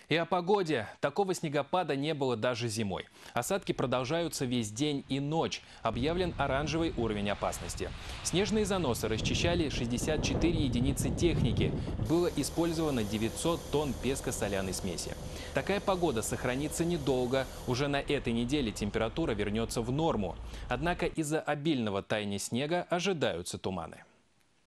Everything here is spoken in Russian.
И о погоде. Такого снегопада не было даже зимой. Осадки продолжаются весь день и ночь. Объявлен оранжевый уровень опасности. Снежные заносы расчищали 64 единицы техники. Было использовано 900 тонн песко-соляной смеси. Такая погода сохранится недолго. Уже на этой неделе температура вернется в норму. Однако из-за обильного таяния снега ожидаются туманы.